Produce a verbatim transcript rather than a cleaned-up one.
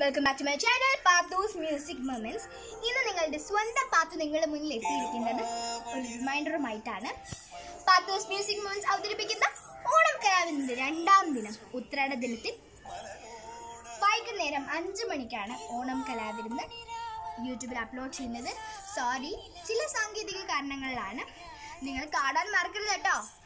Welcome back to my channel Pathus music moments. ഇന്ന് നിങ്ങളുടെ സ്വന്തം പാത്തു നിങ്ങളുടെ മുന്നിൽ എത്തിയിരിക്കുന്നത് ഒരു റിമൈൻഡറുമായിട്ടാണ്. പാത്തൂസ് മ്യൂസിക് മൊമെന്റ്സ് അവതരിപ്പിക്കുന്ന ഓണം കലാവിന്റെ രണ്ടാം ദിനം ഉത്രാട ദിനത്തിൽ വൈകുന്നേരം അഞ്ചു മണിക്കാണ് ഓണം കലാവിരുന്ന് യൂട്യൂബിൽ അപ്ലോഡ് ചെയ്യുന്നത്. സോറി, ചില സാങ്കേതിക കാരണങ്ങളിലാണ്. നിങ്ങൾ കാണാൻ മറക്കരുത് കേട്ടോ.